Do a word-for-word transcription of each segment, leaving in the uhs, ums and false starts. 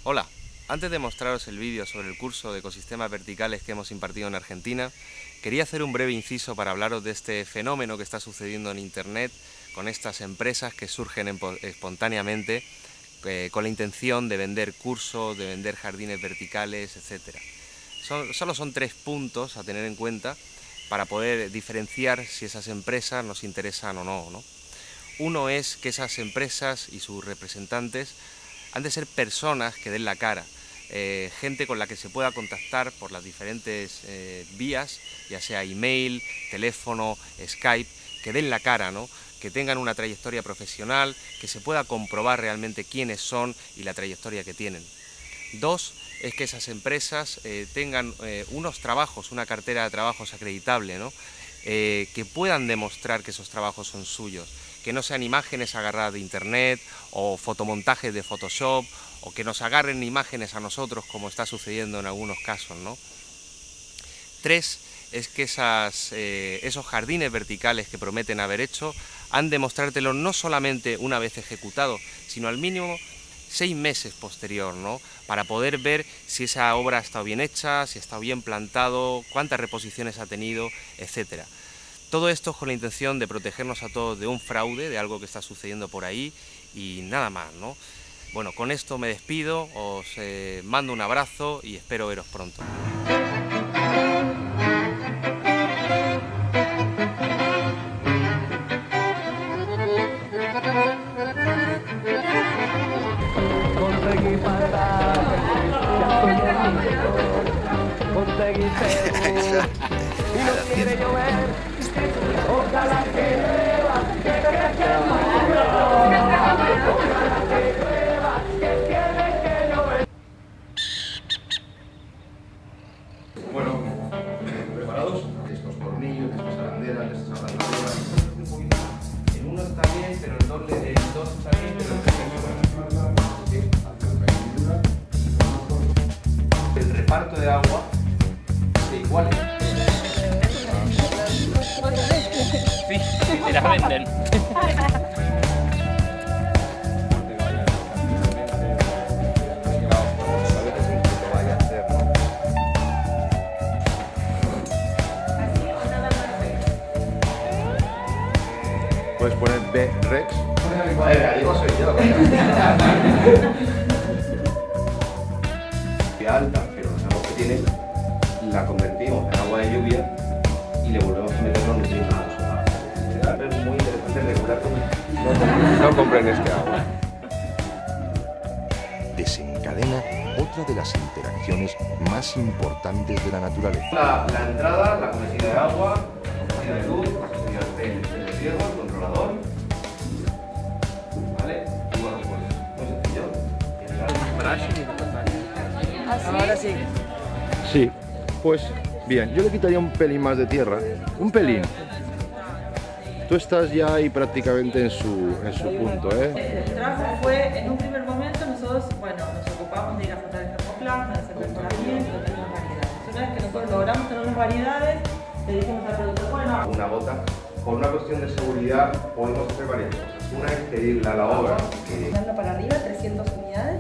Hola, antes de mostraros el vídeo sobre el curso de ecosistemas verticales que hemos impartido en Argentina, quería hacer un breve inciso para hablaros de este fenómeno que está sucediendo en Internet con estas empresas que surgen espontáneamente eh, con la intención de vender cursos, de vender jardines verticales, etcétera. Son, solo son tres puntos a tener en cuenta para poder diferenciar si esas empresas nos interesan o no, ¿no? Uno es que esas empresas y sus representantes han de ser personas que den la cara, eh, gente con la que se pueda contactar por las diferentes eh, vías, ya sea email, teléfono, Skype, que den la cara, ¿no? Que tengan una trayectoria profesional, que se pueda comprobar realmente quiénes son y la trayectoria que tienen. Dos, es que esas empresas eh, tengan eh, unos trabajos, una cartera de trabajos acreditable, ¿no? Eh, que puedan demostrar que esos trabajos son suyos, que no sean imágenes agarradas de internet o fotomontajes de Photoshop, o que nos agarren imágenes a nosotros como está sucediendo en algunos casos, ¿no? Tres, es que esas, eh, esos jardines verticales que prometen haber hecho han de mostrártelo no solamente una vez ejecutado, sino al mínimo seis meses posterior, ¿no? Para poder ver si esa obra ha estado bien hecha, si ha estado bien plantado, cuántas reposiciones ha tenido, etcétera. Todo esto con la intención de protegernos a todos de un fraude, de algo que está sucediendo por ahí y nada más, ¿no? Bueno, con esto me despido, os eh, mando un abrazo y espero veros pronto. Conseguí parar, ya estoy en conseguí ser y no quiere llover, ojalá que llueva, que que que ojalá que llueva, que tiene que llover. Bueno, ¿preparados? Estos tornillos, estas arandelas, estas arandelas, un poquito. El uno está bien, pero el dos, el dos está bien, pero el tres está bien. El reparto de agua es igual. Sí, sí, te las venden. Puedes poner B Rex. El gallego soy yo. Alta, pero los agua que tiene la convertimos en agua de lluvia y le volvemos a meter los nutrientes. Es muy interesante regular todo. No, no compren este agua. Desencadena otra de las interacciones más importantes de la naturaleza. La, la entrada, la conectividad de agua, la conectividad de luz, la conectividad de, de riego, el controlador. ¿Vale? Y bueno, pues muy sencillo. Ahora sí. Sí, pues bien, yo le quitaría un pelín más de tierra, un pelín. Tú estás ya ahí prácticamente en su, en su punto, ¿eh? El trabajo fue, en un primer momento, nosotros, bueno, nos ocupamos de ir a juntar el termoplasma, de hacer mejoramiento, de las variedades. Una vez que nosotros logramos tener las variedades, le dijimos al productor, bueno, una bota. Por una cuestión de seguridad podemos hacer varias cosas. Una es pedirle a la obra que... dando para arriba, trescientas unidades.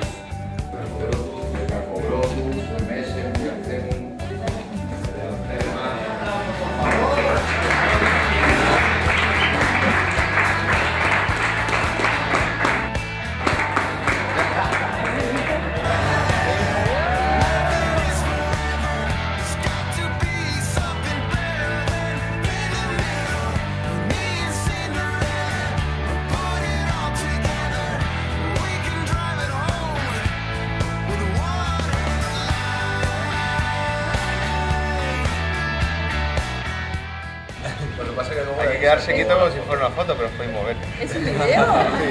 Lo que pasa es que luego hay que quedarse quieto como si fuera una foto, pero os podéis mover. ¿Es un video?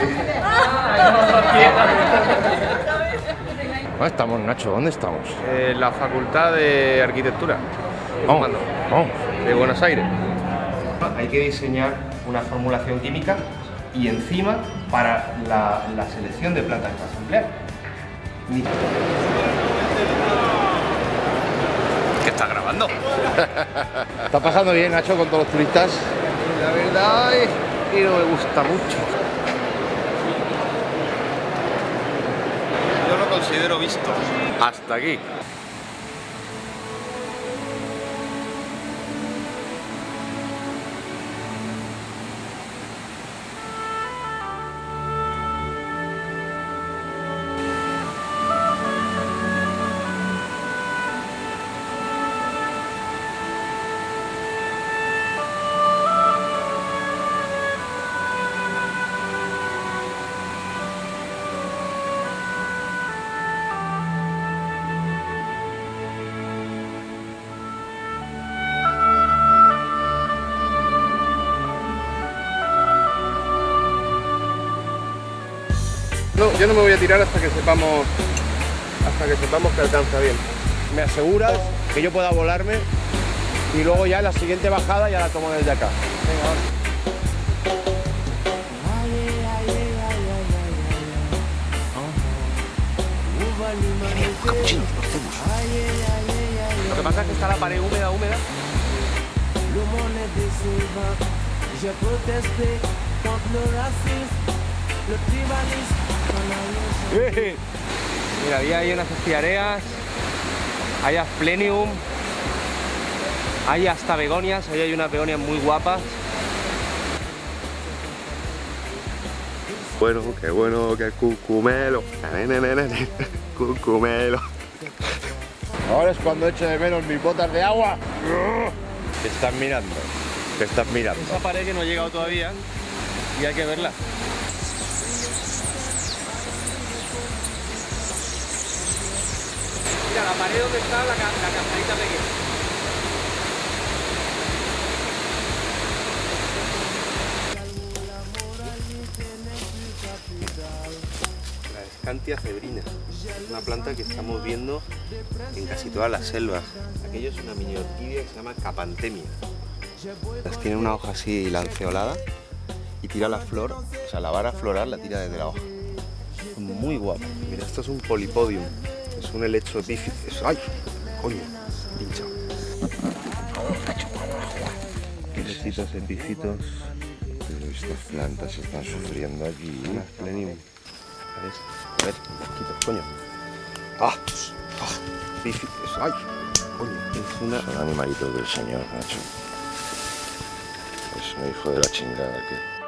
¿Dónde estamos, Nacho? ¿Dónde estamos? Eh, la Facultad de Arquitectura Vamos, vamos. de Buenos Aires. Hay que diseñar una formulación química y enzima para la, la selección de plantas que vas a emplear. ¿Qué estás grabando? ¿Está pasando bien, Nacho, con todos los turistas? La verdad es que no me gusta mucho. considero visto. Hasta aquí. No, yo no me voy a tirar hasta que sepamos hasta que sepamos que alcanza bien. Me aseguras que yo pueda volarme y luego ya en la siguiente bajada ya la tomo desde acá. Venga, vamos. Lo que pasa es que está la pared húmeda, húmeda. Mira, había ahí unas estiareas, hay asplenium, hay hasta begonias, ahí hay unas begonias muy guapas. Bueno, qué bueno, qué cucumelo, cucumelo. Ahora es cuando echo de menos mis botas de agua. Te estás mirando, te estás mirando. Esa pared que no ha llegado todavía y hay que verla. Mira, la pared donde está la, la cascarita pequeña. La Scantia febrina, una planta que estamos viendo en casi todas las selvas. Aquello es una mini orquídea que se llama Capantemia. Tiene una hoja así lanceolada y tira la flor, o sea, la vara floral la tira desde la hoja. Muy guapo. Mira, esto es un polipodium. Es un helecho epífisis. ¡Ay! ¡Coño! Pinchado. Helecitos, epífitos. Pero estas plantas están sufriendo aquí. Un asplenium. A ver, a ver, un poquito, coño. ¡Ah! ¡Ah! Epífisis. ¡Ay! Coño, es una... Son animalitos del señor, macho. Es un hijo de la chingada que...